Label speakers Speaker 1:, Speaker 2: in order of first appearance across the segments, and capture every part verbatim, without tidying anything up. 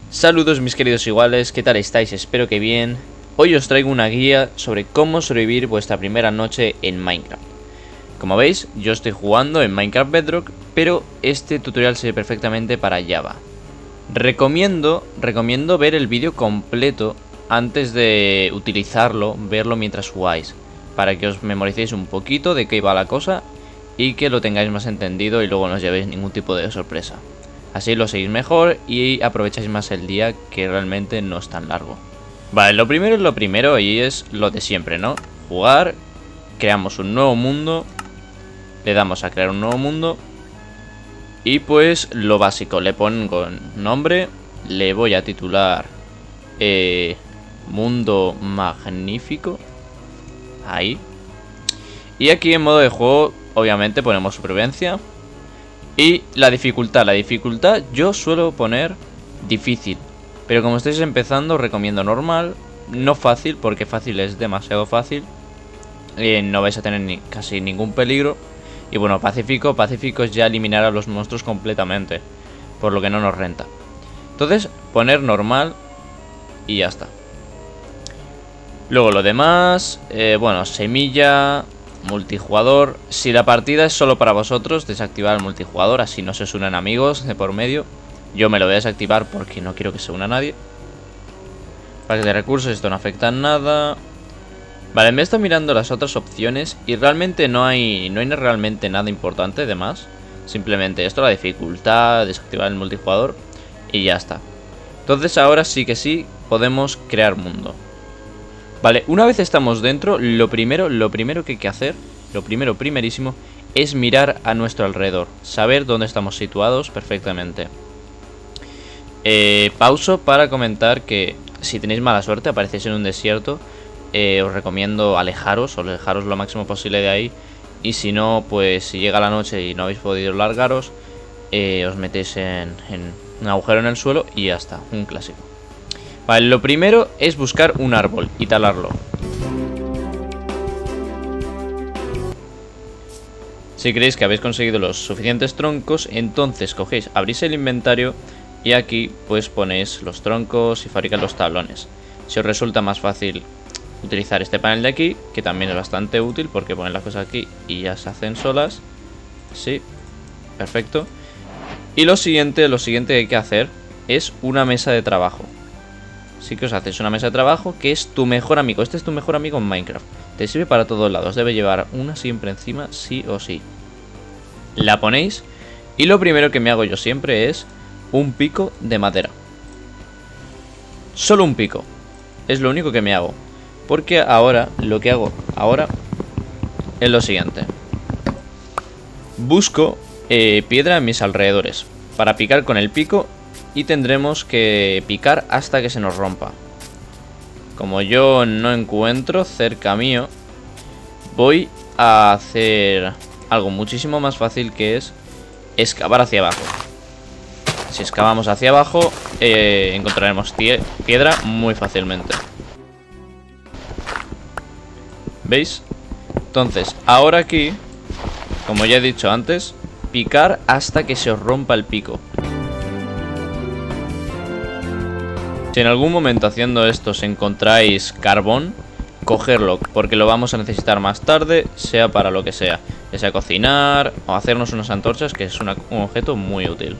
Speaker 1: Saludos mis queridos iguales, ¿qué tal estáis? Espero que bien. Hoy os traigo una guía sobre cómo sobrevivir vuestra primera noche en Minecraft. Como veis, yo estoy jugando en Minecraft Bedrock, pero este tutorial sirve perfectamente para Java. Recomiendo, recomiendo ver el vídeo completo antes de utilizarlo, verlo mientras jugáis, para que os memoricéis un poquito de qué va la cosa y que lo tengáis más entendido y luego no os llevéis ningún tipo de sorpresa. Así lo seguís mejor y aprovecháis más el día, que realmente no es tan largo. Vale, lo primero es lo primero y es lo de siempre, ¿no? Jugar, creamos un nuevo mundo, le damos a crear un nuevo mundo y pues lo básico, le pongo nombre, le voy a titular eh, Mundo Magnífico, ahí. Y aquí en modo de juego obviamente ponemos supervivencia. Y la dificultad, la dificultad yo suelo poner difícil, pero como estáis empezando recomiendo normal, no fácil porque fácil es demasiado fácil, eh, no vais a tener ni, casi ningún peligro. Y bueno, pacífico, pacífico es ya eliminar a los monstruos completamente, por lo que no nos renta. Entonces poner normal y ya está. Luego lo demás, eh, bueno, semilla, multijugador. Si la partida es solo para vosotros, desactivar el multijugador, así no se os unen amigos de por medio. Yo me lo voy a desactivar porque no quiero que se una nadie. Parque de recursos, esto no afecta en nada. Vale, me he estado mirando las otras opciones y realmente no hay, no hay realmente nada importante de más. Simplemente esto, la dificultad, desactivar el multijugador y ya está. Entonces ahora sí que sí podemos crear mundo. Vale, una vez estamos dentro, lo primero, lo primero que hay que hacer, lo primero, primerísimo, es mirar a nuestro alrededor, saber dónde estamos situados perfectamente. Eh, pauso para comentar que si tenéis mala suerte, aparecéis en un desierto, eh, os recomiendo alejaros, o alejaros lo máximo posible de ahí. Y si no, pues si llega la noche y no habéis podido largaros, eh, os metéis en, en un agujero en el suelo y ya está, un clásico. Vale, lo primero es buscar un árbol y talarlo. Si creéis que habéis conseguido los suficientes troncos, entonces cogéis, abrís el inventario y aquí pues ponéis los troncos y fabricáis los tablones. Si os resulta más fácil utilizar este panel de aquí, que también es bastante útil porque ponen las cosas aquí y ya se hacen solas. Sí, perfecto. Y lo siguiente, lo siguiente que hay que hacer es una mesa de trabajo. Sí que os haces una mesa de trabajo que es tu mejor amigo. Este es tu mejor amigo en Minecraft. Te sirve para todos lados. Debe llevar una siempre encima, sí o sí. La ponéis. Y lo primero que me hago yo siempre es un pico de madera. Solo un pico. Es lo único que me hago. Porque ahora, lo que hago ahora es lo siguiente. Busco eh, piedra en mis alrededores para picar con el pico. Y tendremos que picar hasta que se nos rompa. Como yo no encuentro cerca mío, voy a hacer algo muchísimo más fácil, que es excavar hacia abajo. Si excavamos hacia abajo, eh, encontraremos piedra muy fácilmente. ¿Veis? Entonces, ahora aquí, como ya he dicho antes, picar hasta que se os rompa el pico. Si en algún momento haciendo esto os encontráis carbón, cogerlo, porque lo vamos a necesitar más tarde, sea para lo que sea. Ya sea cocinar o hacernos unas antorchas, que es una, un objeto muy útil.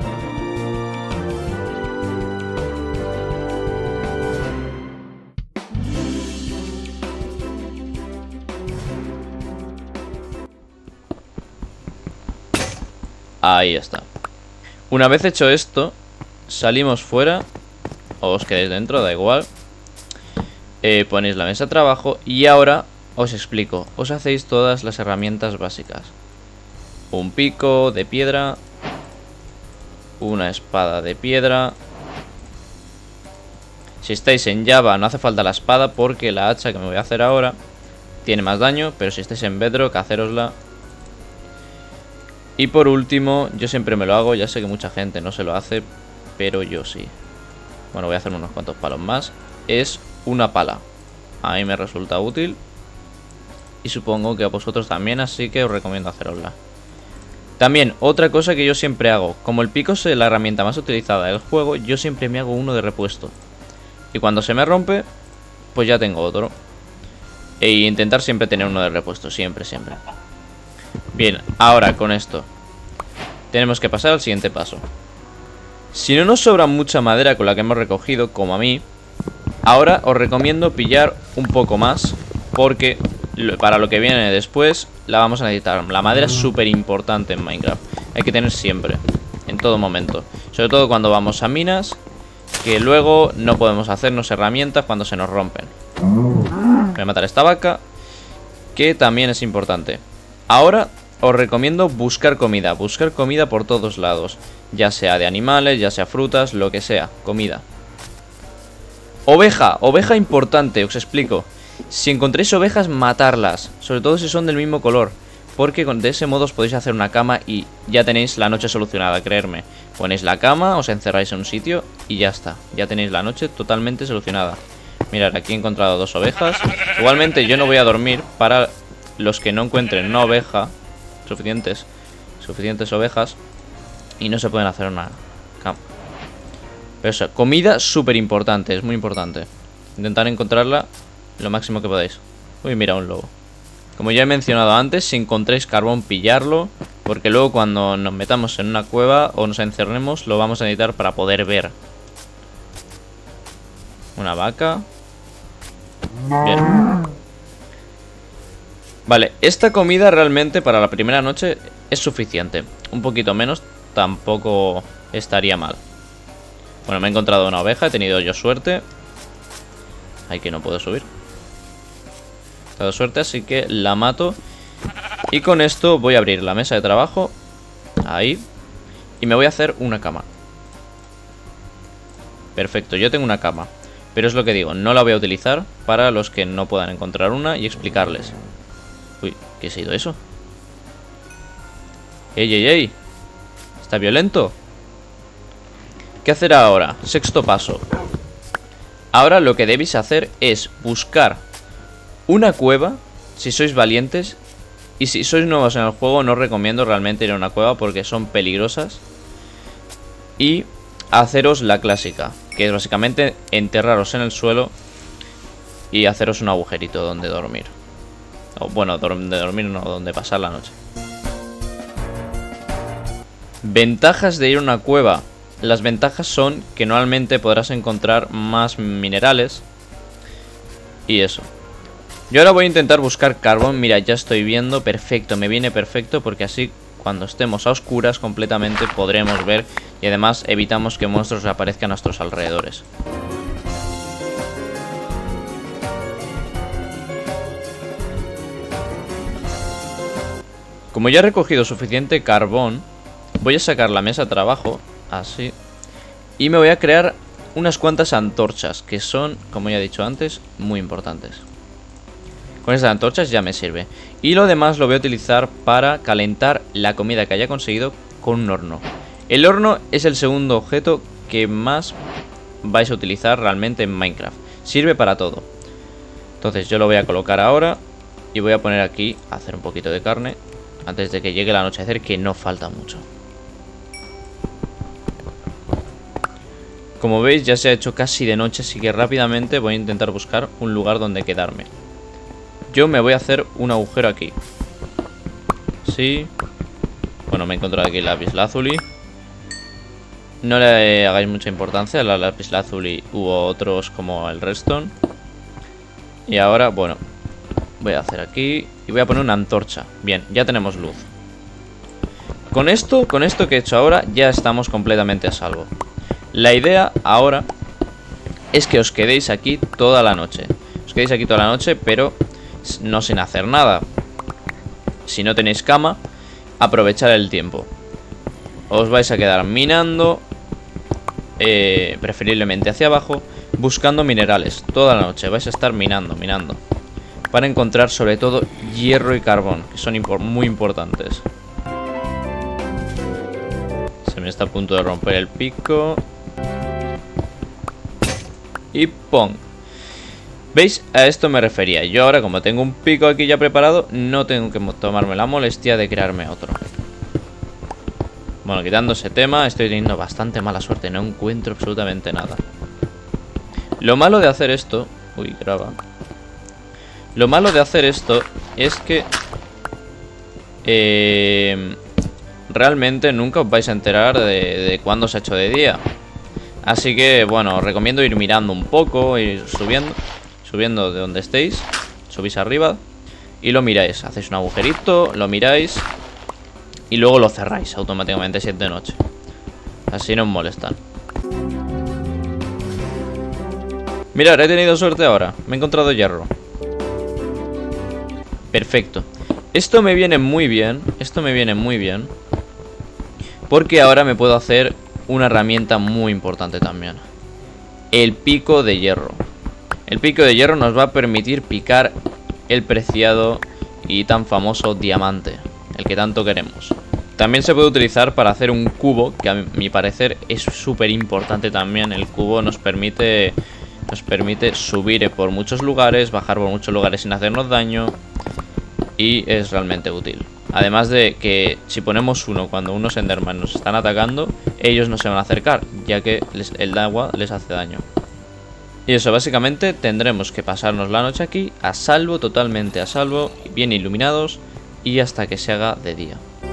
Speaker 1: Ahí está. Una vez hecho esto, salimos fuera. O os quedéis dentro, da igual. eh, Ponéis la mesa de trabajo. Y ahora os explico. Os hacéis todas las herramientas básicas. Un pico de piedra. Una espada de piedra. Si estáis en Java no hace falta la espada, porque la hacha que me voy a hacer ahora tiene más daño. Pero si estáis en Bedrock, hacérosla. Y por último, yo siempre me lo hago. Ya sé que mucha gente no se lo hace, pero yo sí. Bueno, voy a hacer unos cuantos palos más. Es una pala. A mí me resulta útil. Y supongo que a vosotros también, así que os recomiendo hacerosla. También, otra cosa que yo siempre hago, como el pico es la herramienta más utilizada del juego, yo siempre me hago uno de repuesto. Y cuando se me rompe, pues ya tengo otro. E intentar siempre tener uno de repuesto, siempre, siempre. Bien, ahora con esto tenemos que pasar al siguiente paso. Si no nos sobra mucha madera con la que hemos recogido, como a mí, ahora os recomiendo pillar un poco más, porque para lo que viene después la vamos a necesitar. La madera es súper importante en Minecraft. Hay que tener siempre, en todo momento. Sobre todo cuando vamos a minas, que luego no podemos hacernos herramientas cuando se nos rompen. Voy a matar a esta vaca, que también es importante. Ahora os recomiendo buscar comida. Buscar comida por todos lados. Ya sea de animales, ya sea frutas, lo que sea. Comida. Oveja, oveja importante, os explico. Si encontréis ovejas, matarlas. Sobre todo si son del mismo color. Porque de ese modo os podéis hacer una cama y ya tenéis la noche solucionada, creerme. Ponéis la cama, os encerráis en un sitio y ya está. Ya tenéis la noche totalmente solucionada. Mirad, aquí he encontrado dos ovejas. Igualmente yo no voy a dormir. Para los que no encuentren una oveja, Suficientes Suficientes ovejas, y no se pueden hacer una cama. Pero eso, comida súper importante. Es muy importante. Intentar encontrarla lo máximo que podáis. Uy, mira, un lobo. Como ya he mencionado antes, si encontráis carbón, pillarlo, porque luego cuando nos metamos en una cueva o nos encernemos, lo vamos a necesitar para poder ver. Una vaca. Bien. Vale, esta comida realmente para la primera noche es suficiente. Un poquito menos tampoco estaría mal. Bueno, me he encontrado una oveja, he tenido yo suerte. Ay, que no puedo subir. He dado suerte, así que la mato. Y con esto voy a abrir la mesa de trabajo. Ahí. Y me voy a hacer una cama. Perfecto, yo tengo una cama. Pero es lo que digo, no la voy a utilizar para los que no puedan encontrar una y explicarles. Uy, ¿qué ha sido eso? ¡Ey, ey, ey! ¿Está violento? ¿Qué hacer ahora? Sexto paso. Ahora lo que debéis hacer es buscar una cueva, si sois valientes. Y si sois nuevos en el juego, no os recomiendo realmente ir a una cueva porque son peligrosas. Y haceros la clásica, que es básicamente enterraros en el suelo y haceros un agujerito donde dormir. O bueno, donde dormir no, donde pasar la noche. Ventajas de ir a una cueva. Las ventajas son que normalmente podrás encontrar más minerales. Y eso. Yo ahora voy a intentar buscar carbón. Mira, ya estoy viendo, perfecto, me viene perfecto, porque así cuando estemos a oscuras completamente podremos ver. Y además evitamos que monstruos aparezcan a nuestros alrededores. Como ya he recogido suficiente carbón, voy a sacar la mesa de trabajo, así, y me voy a crear unas cuantas antorchas, que son, como ya he dicho antes, muy importantes. Con estas antorchas ya me sirve. Y lo demás lo voy a utilizar para calentar la comida que haya conseguido con un horno. El horno es el segundo objeto que más vais a utilizar realmente en Minecraft. Sirve para todo. Entonces yo lo voy a colocar ahora y voy a poner aquí a hacer un poquito de carne antes de que llegue el anochecer, que no falta mucho. Como veis ya se ha hecho casi de noche, así que rápidamente voy a intentar buscar un lugar donde quedarme. Yo me voy a hacer un agujero aquí. Sí. Bueno, me he encontrado aquí el lapislázuli. No le hagáis mucha importancia al lapislázuli u otros como el redstone. Y ahora, bueno, voy a hacer aquí y voy a poner una antorcha. Bien, ya tenemos luz. Con esto, con esto que he hecho ahora, ya estamos completamente a salvo. La idea ahora es que os quedéis aquí toda la noche. Os quedéis aquí toda la noche, pero no sin hacer nada. Si no tenéis cama, aprovechar el tiempo. Os vais a quedar minando, eh, preferiblemente hacia abajo, buscando minerales toda la noche. Vais a estar minando, minando, para encontrar sobre todo hierro y carbón, que son impor- muy importantes. Se me está a punto de romper el pico. Y ¡pum! ¿Veis? A esto me refería. Yo ahora, como tengo un pico aquí ya preparado, no tengo que tomarme la molestia de crearme otro. Bueno, quitando ese tema, estoy teniendo bastante mala suerte. No encuentro absolutamente nada. Lo malo de hacer esto... Uy, graba. Lo malo de hacer esto es que... Eh, realmente nunca os vais a enterar de, de cuándo se ha hecho de día. Así que, bueno, os recomiendo ir mirando un poco, ir subiendo, subiendo de donde estéis. Subís arriba y lo miráis. Hacéis un agujerito, lo miráis y luego lo cerráis automáticamente si es de noche. Así no os molestan. Mirad, he tenido suerte ahora. Me he encontrado hierro. Perfecto. Esto me viene muy bien. Esto me viene muy bien. Porque ahora me puedo hacer una herramienta muy importante también. El pico de hierro. El pico de hierro nos va a permitir picar el preciado y tan famoso diamante, el que tanto queremos. También se puede utilizar para hacer un cubo, que a mi parecer es súper importante también. El cubo nos permite, nos permite subir por muchos lugares, bajar por muchos lugares sin hacernos daño. Y es realmente útil. Además de que si ponemos uno cuando unos Enderman nos están atacando, ellos no se van a acercar, ya que les, el agua les hace daño. Y eso, básicamente tendremos que pasarnos la noche aquí a salvo, totalmente a salvo, bien iluminados y hasta que se haga de día.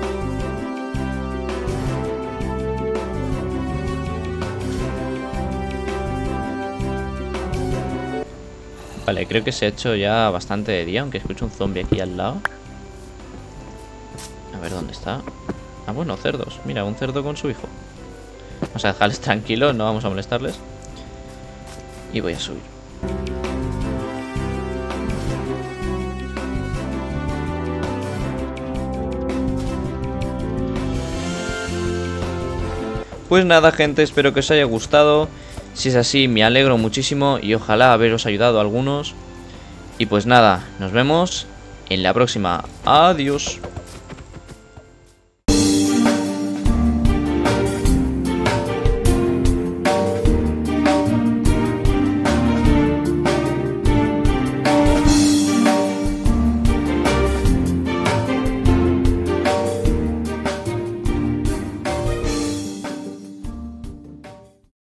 Speaker 1: Vale, creo que se ha hecho ya bastante de día, aunque escucho un zombie aquí al lado. A ver dónde está. Ah, bueno, cerdos. Mira, un cerdo con su hijo. Vamos a dejarles tranquilos, no vamos a molestarles. Y voy a subir. Pues nada, gente, espero que os haya gustado. Si es así, me alegro muchísimo y ojalá haberos ayudado a algunos. Y pues nada, nos vemos en la próxima. Adiós.